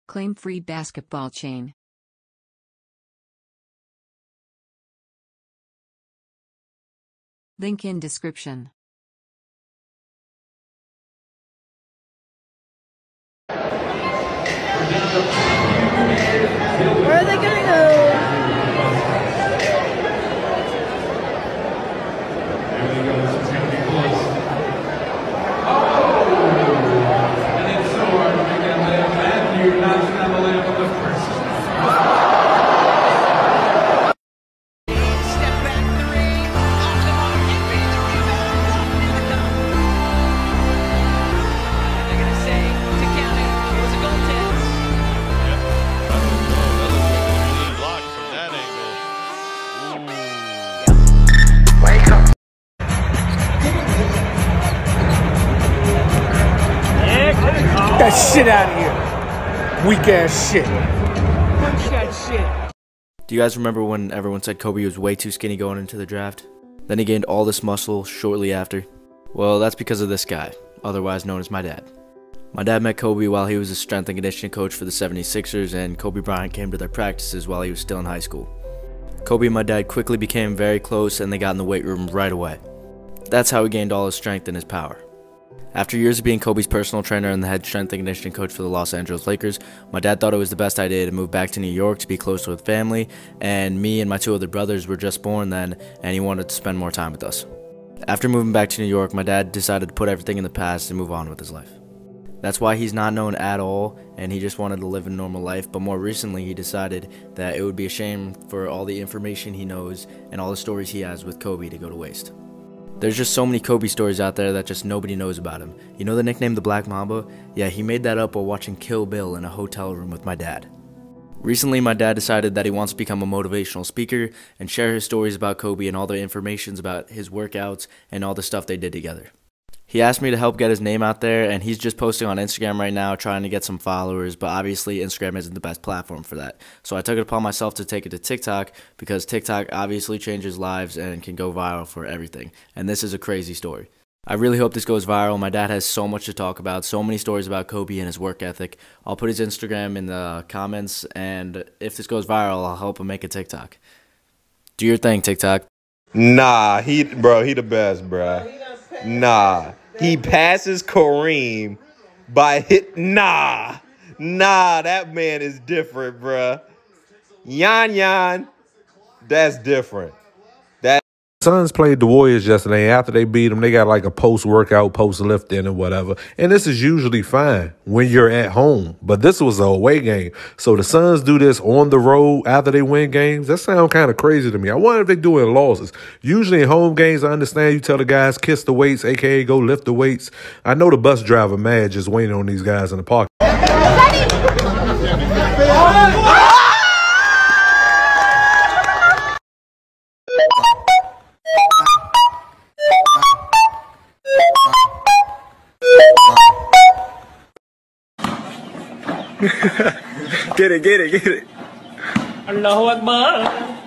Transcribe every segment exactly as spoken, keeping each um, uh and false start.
Claim-free basketball chain. Link in description. Where are they gonna go? That shit out of here. Weak ass shit. Push that shit. Do you guys remember when everyone said Kobe was way too skinny going into the draft? Then he gained all this muscle shortly after? Well, that's because of this guy, otherwise known as my dad. My dad met Kobe while he was a strength and conditioning coach for the seventy-sixers, and Kobe Bryant came to their practices while he was still in high school. Kobe and my dad quickly became very close, and they got in the weight room right away. That's how he gained all his strength and his power. After years of being Kobe's personal trainer and the head strength and conditioning coach for the Los Angeles Lakers, my dad thought it was the best idea to move back to New York to be closer with family, and me and my two other brothers were just born then, and he wanted to spend more time with us. After moving back to New York, my dad decided to put everything in the past and move on with his life. That's why he's not known at all, and he just wanted to live a normal life, but more recently he decided that it would be a shame for all the information he knows and all the stories he has with Kobe to go to waste. There's just so many Kobe stories out there that just nobody knows about him. You know the nickname the Black Mamba? Yeah, he made that up while watching Kill Bill in a hotel room with my dad. Recently, my dad decided that he wants to become a motivational speaker and share his stories about Kobe and all the information about his workouts and all the stuff they did together. He asked me to help get his name out there, and he's just posting on Instagram right now trying to get some followers, but obviously Instagram isn't the best platform for that. So I took it upon myself to take it to TikTok, because TikTok obviously changes lives and can go viral for everything. And this is a crazy story. I really hope this goes viral. My dad has so much to talk about, so many stories about Kobe and his work ethic. I'll put his Instagram in the comments, and if this goes viral, I'll help him make a TikTok. Do your thing, TikTok. Nah, he, bro, he the best, bro. Nah. He passes Kareem by hit. Nah. Nah, that man is different, bruh. Yan Yan, that's different. That Suns played the Warriors yesterday. After they beat them, they got like a post-workout, post-lift-in or whatever. And this is usually fine when you're at home. But this was a away game. So the Suns do this on the road after they win games. That sounds kind of crazy to me. I wonder if they do it in losses. Usually in home games, I understand you tell the guys, kiss the weights, a k a go lift the weights. I know the bus driver mad just waiting on these guys in the park. Get it, get it, get it. Allahu Akbar.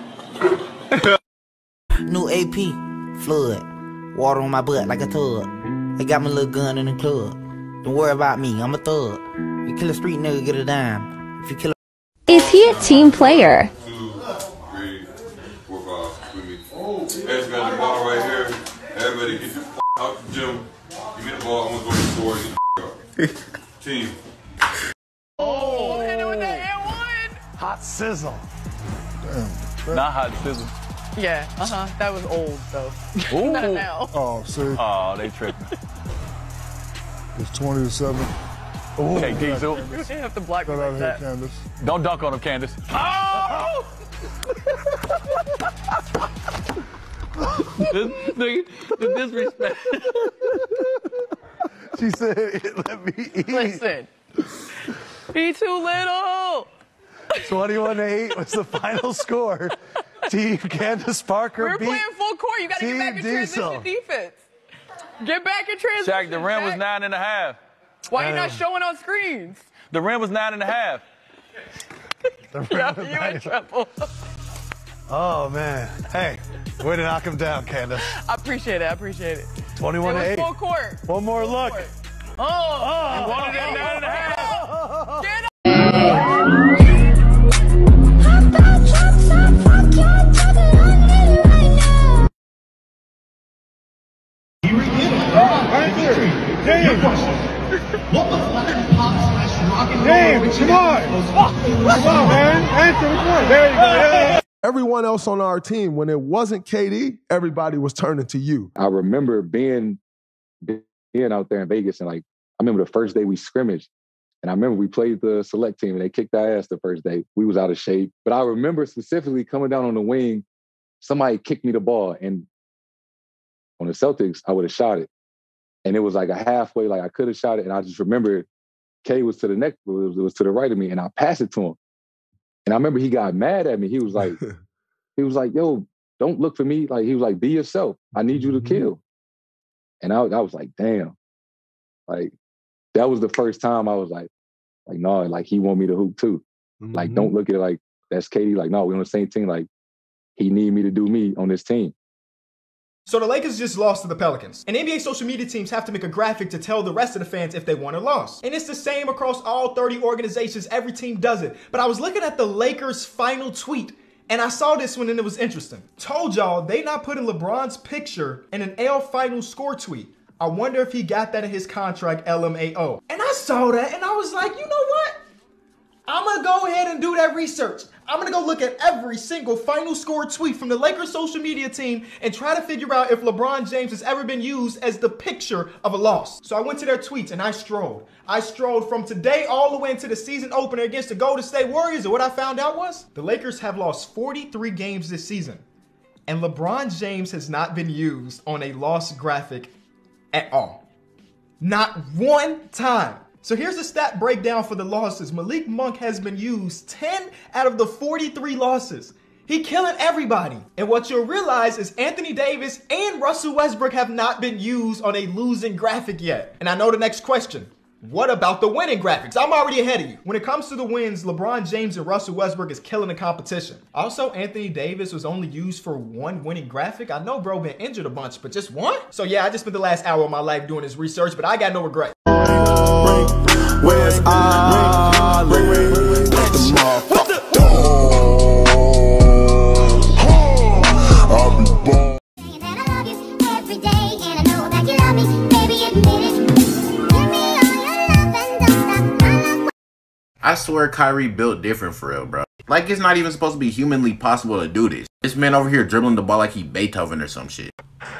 New A P, flood. Water on my butt like a tub. They got my little gun in the club. Don't worry about me, I'm a thug. You kill a street nigga, get a dime. If you kill a Is he a team player? Two, three, four, five, with me. Everybody got the ball right here. Everybody get the f out the gym. Give me the ball, I'm gonna go to the store and get the f out. Team. Oh, hit it with that and one. Hot sizzle. Damn. Not hot sizzle. Yeah, uh-huh. That was old, though. Ooh. Not now. Oh, see? Oh, they tripping. It's twenty to seven. Ooh. Okay, Diesel. You have to block me like that. Candace. Don't dunk on him, Candace. Oh! this, the, the disrespect. She said, let me eat. Listen. He too little. twenty-one to eight was the final score. Team Candace Parker We're beat playing full court. You got to get back in Diesel. transition defense. Get back in transition. Shaq, the rim was nine and a half. Why are you not showing on screens? The rim was nine and a half. The rim Yeah, was you nine. in trouble. Oh, man. Hey, way to knock him down, Candace. I appreciate it. I appreciate it. twenty-one it to was eight. full court. One more look. Oh, oh, you wanted it nine and a half. Get up. Come on. Come on, man. Answer the point. There you go. Yeah. Everyone else on our team, when it wasn't K D, everybody was turning to you. I remember being, being out there in Vegas, and like, I remember the first day we scrimmaged, and I remember we played the select team, and they kicked our ass the first day. We was out of shape. But I remember specifically coming down on the wing, somebody kicked me the ball, and on the Celtics, I would have shot it. And it was like a halfway, like I could have shot it, and I just remember K was to the next, it was, it was to the right of me, and I passed it to him. And I remember he got mad at me. He was like, he was like, yo, don't look for me. Like, he was like, be yourself. I need you to kill. And I, I was like, damn. Like, that was the first time I was like, like, no, like, he want me to hoop too. Mm-hmm. Like, don't look at it like, that's K D. Like, no, we're on the same team. Like, he need me to do me on this team. So the Lakers just lost to the Pelicans. And N B A social media teams have to make a graphic to tell the rest of the fans if they won or lost. And it's the same across all thirty organizations. Every team does it. But I was looking at the Lakers' final tweet, and I saw this one and it was interesting. Told y'all they not putting LeBron's picture in an L final score tweet. I wonder if he got that in his contract, L M A O. And I saw that and I was like, you know what? I'm gonna go ahead and do that research. I'm gonna go look at every single final score tweet from the Lakers social media team and try to figure out if LeBron James has ever been used as the picture of a loss. So I went to their tweets and I strolled. I strolled from today all the way into the season opener against the Golden State Warriors, and what I found out was the Lakers have lost forty-three games this season, and LeBron James has not been used on a loss graphic at all. Not one time. So here's the stat breakdown for the losses. Malik Monk has been used ten out of the forty-three losses. He killing everybody. And what you'll realize is Anthony Davis and Russell Westbrook have not been used on a losing graphic yet. And I know the next question. What about the winning graphics? I'm already ahead of you. When it comes to the wins, LeBron James and Russell Westbrook is killing the competition. Also, Anthony Davis was only used for one winning graphic. I know bro been injured a bunch, but just one? So yeah, I just spent the last hour of my life doing this research, but I got no regret. Where's Ali? Let the motherfucker dog. I'll be born. I swear Kyrie built different for real, bro. Like, it's not even supposed to be humanly possible to do this. This man over here dribbling the ball like he Beethoven or some shit.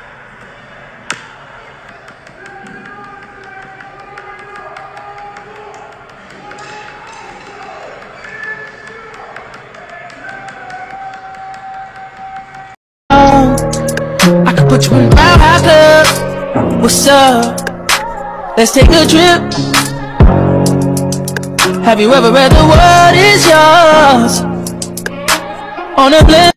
I could put you in Brown House Club. What's up? Let's take a trip. Have you ever read The World Is Yours on a blend?